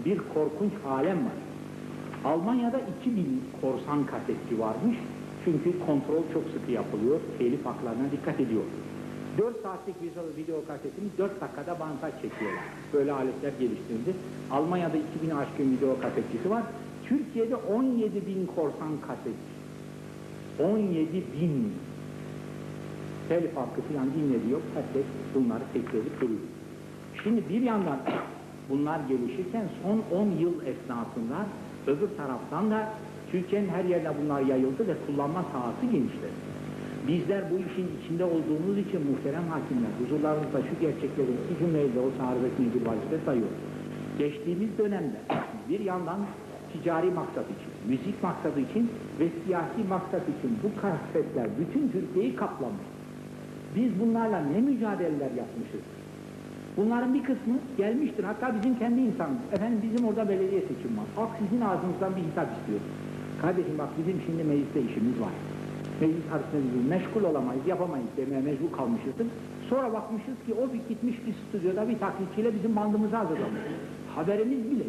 bir korkunç alem var. Almanya'da 2000 korsan kasetçi varmış. Çünkü kontrol çok sıkı yapılıyor, telif haklarına dikkat ediyor. 4 saatlik video kasetini 4 dakikada banta çekiyorlar. Böyle aletler geliştirildi. Almanya'da 2000 aşkın video kasetçisi var. Türkiye'de 17.000 korsan kasetçi. 17.000 telif hakkı falan dinleniyor. Herkes bunları tekrarlayıp duruyor. Şimdi bir yandan bunlar gelişirken son 10 yıl esnasında öbür taraftan da Türkiye'nin her yerine bunlar yayıldı ve kullanma sahası genişledi. Bizler bu işin içinde olduğumuz için muhterem hakimler, huzurlarınızda şu gerçekleri iki cümleyle olsa arz etmeyi bir vazife sayıyoruz. Geçtiğimiz dönemde bir yandan ticari maksat için, müzik maksadı için ve siyasi maksat için bu kasetler bütün Türkiye'yi kaplamış. Biz bunlarla ne mücadeleler yapmışız? Bunların bir kısmı gelmiştir, hatta bizim kendi insanımız. Efendim bizim orada belediye seçimi var. Halk sizin ağzınızdan bir hitap istiyor. Kardeşim bak bizim şimdi mecliste işimiz var. Meclis arasında biz meşgul olamayız, yapamayız demeye mecbur kalmışızdır. Sonra bakmışız ki o bir gitmiş bir stüdyoda bir taklitçiyle bizim bandımızı hazırlamış. Haberimiz bile.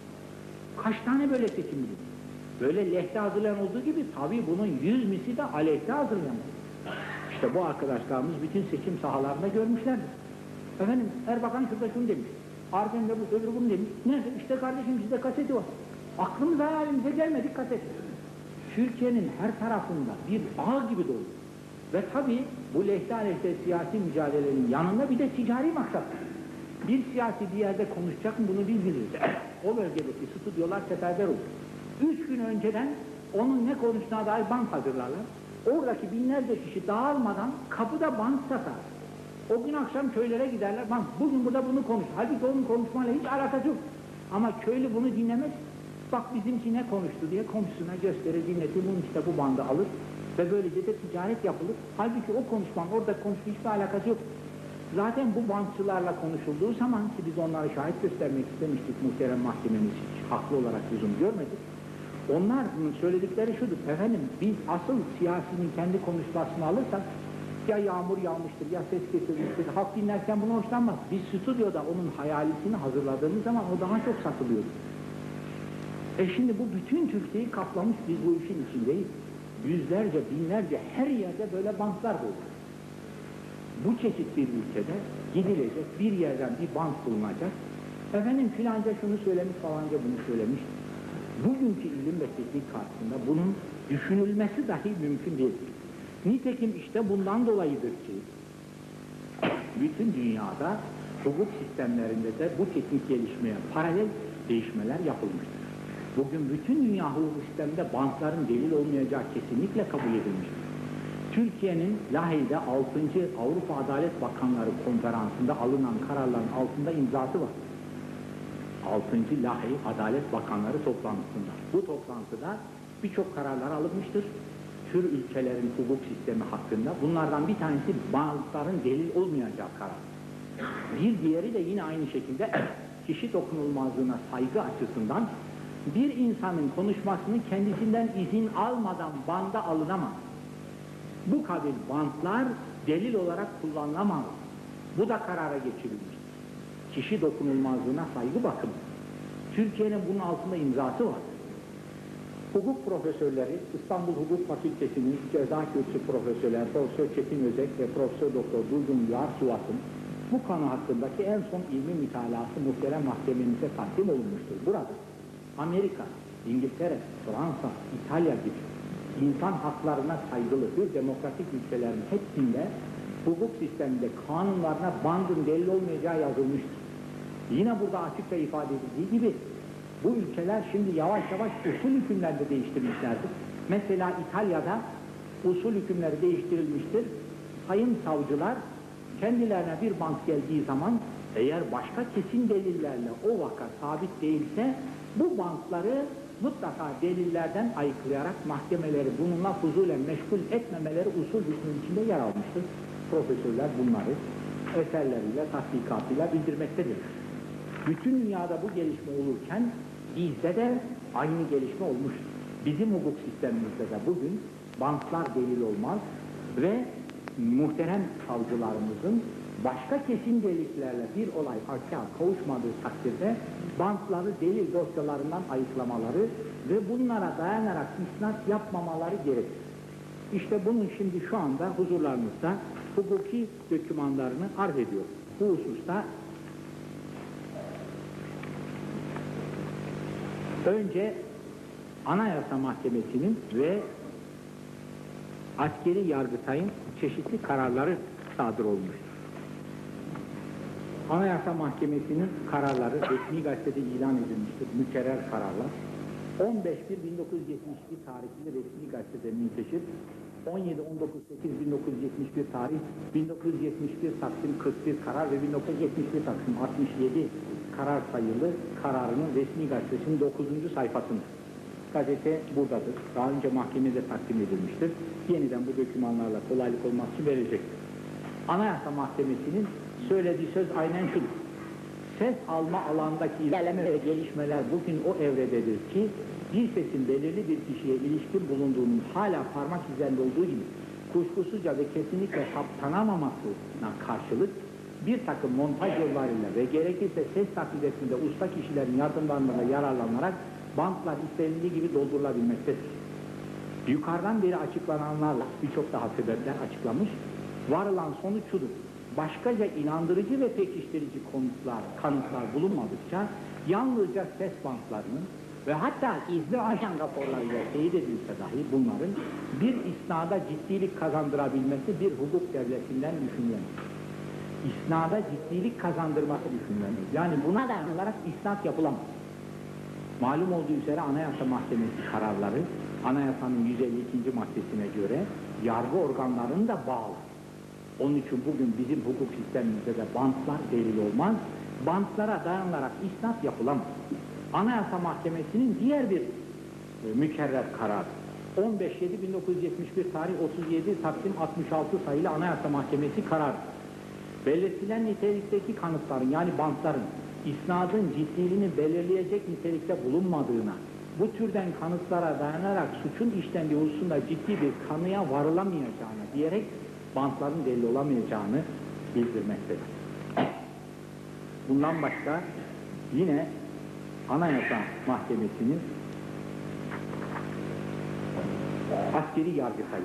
Kaç tane böyle seçim bilir? Böyle lehte hazırlayan olduğu gibi tabii bunun 100 misli de aleyhte hazırlayan. İşte bu arkadaşlarımız bütün seçim sahalarında görmüşlerdir. Efendim Erbakan şurada şunu demiş. Arden'de bu öbürü bunu demiş. Nerede? İşte kardeşim sizde kaseti var. Aklımıza hayalimize gelmedik kaset. Türkiye'nin her tarafında bir ağ gibi dolu. Ve tabii bu lehte aleyhte siyasi mücadelenin yanında bir de ticari maksat. Bir siyasi bir yerde konuşacak mı bunu biz biliriz. O bölgedeki stüdyolar seferber olur. 3 gün önceden onun ne konuştuğuna dair bant hazırlarlar. Oradaki binlerce kişi dağılmadan kapıda bant satar. O gün akşam köylere giderler. Bak bugün burada bunu konuş. Halbuki onun konuşmayla hiç alakası yok. Ama köylü bunu dinlemez. Bak bizimki ne konuştu diye komşusuna gösterir, dinletir. Bunun işte bu bandı alır. Ve böylece de ticaret yapılır. Halbuki o konuşmanın orada konuştuğu hiçbir alakası yok. Zaten bu bankçılarla konuşulduğu zaman ki biz onları şahit göstermek istemiştik, muhterem mahkememiz hiç haklı olarak lüzum görmedik. Onların söyledikleri şudur, efendim biz asıl siyasinin kendi konuşmasını alırsak ya yağmur yağmıştır, ya ses kesilmiştir, halk dinlerken bunu hoşlanmaz. Biz stüdyoda onun hayalisini hazırladığımız zaman o daha çok satılıyor. Şimdi bu bütün Türkiye'yi kaplamış, biz bu işin içindeyiz. Yüzlerce, binlerce her yerde böyle banklar olur. Bu çeşit bir ülkede gidilecek, bir yerden bir bank bulunacak. Efendim filanca şunu söylemiş, falanca bunu söylemiş. Bugünkü ilim ve teknik karşısında bunun düşünülmesi dahi mümkün değil. Nitekim işte bundan dolayıdır ki bütün dünyada hukuk sistemlerinde de bu teknik gelişmeye paralel değişmeler yapılmıştır. Bugün bütün dünya hukuk sisteminde bankların delil olmayacağı kesinlikle kabul edilmiştir. Türkiye'nin Lahey'de 6. Avrupa Adalet Bakanları Konferansı'nda alınan kararların altında imzası var. 6. Lahey Adalet Bakanları toplantısında. Bu toplantıda birçok kararlar alınmıştır. Tür ülkelerin hukuk sistemi hakkında. Bunlardan bir tanesi bankların delil olmayacağı karar. Bir diğeri de yine aynı şekilde kişi dokunulmazlığına saygı açısından bir insanın konuşmasını kendisinden izin almadan banda alınamaz. Bu kabil bantlar delil olarak kullanılamaz. Bu da karara geçirilmiştir. Kişi dokunulmazlığına saygı bakımı. Türkiye'nin bunun altında imzası var. Hukuk profesörleri, İstanbul Hukuk Fakültesi'nin ceza kürsü profesörler, Profesör Çetin Özek ve Profesör Doktor Duygun Yarsuvat'ın bu konu hakkındaki en son ilmi mütalası muhterem mahkememize takdim olunmuştur. Burada Amerika, İngiltere, Fransa, İtalya gibi insan haklarına saygılı bir demokratik ülkelerin hepsinde hukuk sisteminde kanunlarına bandın delil olmayacağı yazılmıştır. Yine burada açıkça ifade edildiği gibi bu ülkeler şimdi yavaş yavaş usul hükümlerini değiştirmişlerdir. Mesela İtalya'da usul hükümleri değiştirilmiştir. Sayın savcılar kendilerine bir bant geldiği zaman eğer başka kesin delillerle o vaka sabit değilse bu bantları mutlaka delillerden ayıklayarak mahkemeleri bununla fuzulen meşgul etmemeleri usul hükmünün içinde yer almıştır. Profesörler bunları eserleriyle, tatbikatıyla bildirmektedir. Bütün dünyada bu gelişme olurken bizde de aynı gelişme olmuştur. Bizim hukuk sistemimizde de bugün bantlar delil olmaz ve muhterem savcılarımızın başka kesin delillerle bir olay hakkı kavuşmadığı takdirde bantları delil dosyalarından ayıklamaları ve bunlara dayanarak isnat yapmamaları gerekir. İşte bunun şimdi şu anda huzurlarınızda hukuki dokümanlarını arz ediyor. Bu hususta önce Anayasa Mahkemesi'nin ve askeri yargıtayın çeşitli kararları sadır olmuştur. Anayasa Mahkemesi'nin kararları resmi gazetede ilan edilmiştir, mükerrer kararlar. 15.1.1971 tarihli resmi gazetede münteşir, 17.19.8.1971 tarih, 1971 Taksim 41 karar ve 1971 Taksim 67 karar sayılı kararının resmi gazetesinin 9. sayfasında. Gazete buradadır. Daha önce mahkemede takdim edilmiştir. Yeniden bu dokümanlarla kolaylık olması için verilecektir. Anayasa Mahkemesi'nin söylediği söz aynen şudur. Ses alma alandaki ilerleme ve gelişmeler bugün o evrededir ki bir sesin belirli bir kişiye ilişkin bulunduğunun hala parmak izlerinde olduğu gibi kuşkusuzca ve kesinlikle saptanamamasına karşılık bir takım montaj yollarıyla ve gerekirse ses taklidesinde usta kişilerin yardımlarına yararlanarak bantlar istenildiği gibi doldurulabilmektedir. Yukarıdan beri açıklananlarla birçok daha sebepler açıklamış, varılan sonuç şudur. Başkaca inandırıcı ve pekiştirici kanıtlar bulunmadıkça yalnızca ses bantlarının ve hatta izli ajan raporlarıyla teyit edilse dahi bunların bir isnada ciddilik kazandırabilmesi bir hukuk devletinden düşünülemez. İsnada ciddilik kazandırması düşünülemez. Yani buna dayanarak isnat yapılamaz. Malum olduğu üzere Anayasa Mahkemesi kararları Anayasanın 152. maddesine göre yargı organlarını da bağlar. Onun için bugün bizim hukuk sistemimizde de bantlar delil olmaz, bantlara dayanarak isnat yapılamaz. Anayasa Mahkemesi'nin diğer bir mükerrer kararı, 15.7.1971 tarih 37 Taksim 66 sayılı Anayasa Mahkemesi kararı. Belirtilen nitelikteki kanıtların yani bantların isnadın ciddiliğini belirleyecek nitelikte bulunmadığına, bu türden kanıtlara dayanarak suçun işlendiği hususunda ciddi bir kanıya varılamayacağına diyerek bantların delil olamayacağını bildirmektedir. Bundan başka yine Anayasa Mahkemesi'nin askeri yargıtayı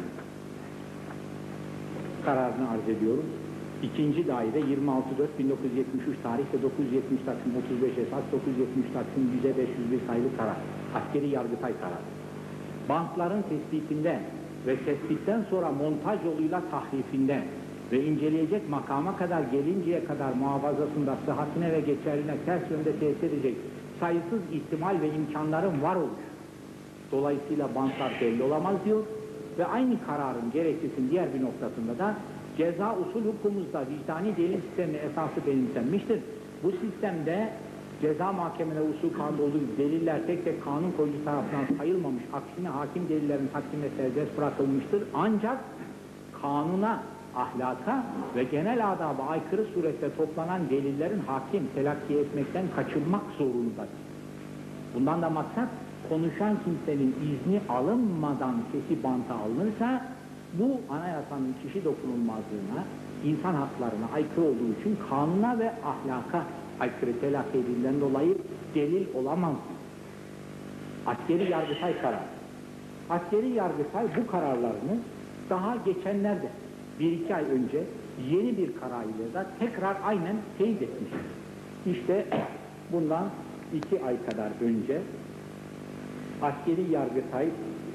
kararını arz ediyorum. İkinci daire 26.4.1973 tarih ve 970 Taksim 35 esas 970 Taksim 100.501 sayılı karar. Askeri yargıtay kararı. Bantların tespitinde ve tespitten sonra montaj yoluyla tahrifinden ve inceleyecek makama kadar gelinceye kadar muhafazasında sıhhatine ve geçerliğine ters yönde tesir edecek sayısız ihtimal ve imkanların var olur. Dolayısıyla bantlar belli olamaz diyor ve aynı kararın gerekçesinin diğer bir noktasında da ceza usul hukukumuzda vicdani delil sistemi esası benimsenmiştir. Bu sistemde ceza mahkemeleri usul kanunda olduğu gibi deliller tek tek kanun koyucu tarafından sayılmamış, aksine hakim delillerin takdime serbest bırakılmıştır. Ancak kanuna, ahlaka ve genel adaba aykırı surette toplanan delillerin hakim telakki etmekten kaçınmak zorundadır. Bundan da maksat konuşan kimsenin izni alınmadan sesi banta alınırsa bu anayasanın kişi dokunulmazlığına, insan haklarına aykırı olduğu için kanuna ve ahlaka aykırı telakki edildiğinden dolayı delil olamaz. Askeri yargıtay kararı. Askeri yargıtay bu kararlarını daha geçenlerde, 1-2 ay önce yeni bir karar ile de tekrar aynen teyit etmiştir. İşte bundan 2 ay kadar önce askeri yargıtay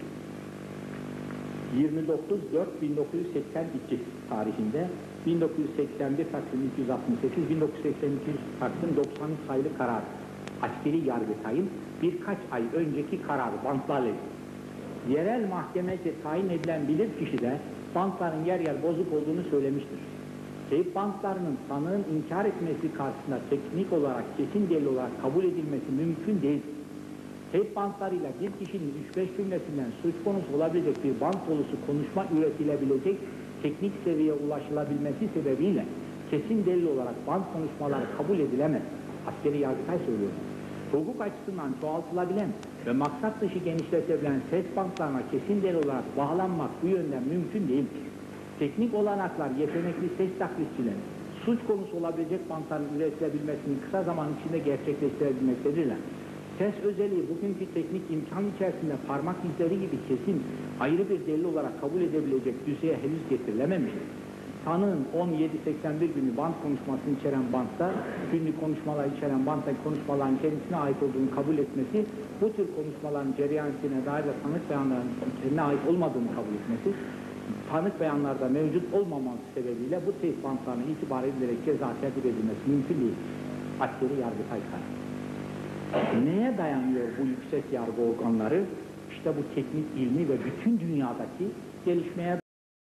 29.4.1982 tarihinde 1981 Taksim 268, 1982 Taksim 93 sayılı karar. Askeri yargıtayın birkaç ay önceki kararı bantlarla yerel mahkemece tayin edilen bilirkişi de bantların yer yer bozuk olduğunu söylemiştir. Teyp bantlarının sanığın inkar etmesi karşısında teknik olarak kesin delil olarak kabul edilmesi mümkün değil. Teyp bantlarıyla bir kişinin 3-5 cümlesinden söz konusu olabilecek bir bant dolusu konuşma üretilebilecek teknik seviyeye ulaşılabilmesi sebebiyle kesin delil olarak bant konuşmaları kabul edilemez. Askeri yargıtay söylüyor. Hukuk açısından çoğaltılabilen ve maksat dışı genişletebilen ses bantlarına kesin delil olarak bağlanmak bu yönden mümkün değildir. Teknik olanaklar yetenekli ses taklitçilerin suç konusu olabilecek bantların üretilebilmesini kısa zaman içinde gerçekleştirebilmektediriler. Ses özelliği bugünkü teknik imkan içerisinde parmak izleri gibi kesin ayrı bir delil olarak kabul edebilecek düzeye henüz getirilememiştir. Tanığın 1781 günü bant konuşmasını içeren bantta, günlük konuşmalar içeren bantta konuşmaların kendisine ait olduğunu kabul etmesi, bu tür konuşmaların cereyan ettiğine dair de tanık beyanlarının kendine ait olmadığını kabul etmesi, tanık beyanlarda mevcut olmaması sebebiyle bu teyit bantlarına itibar edilerek ceza tertip edilmesi mümkün değil. Askeri Yargıtay kararı. Neye dayanıyor bu yüksek yargı organları? İşte bu teknik, ilmi ve bütün dünyadaki gelişmeye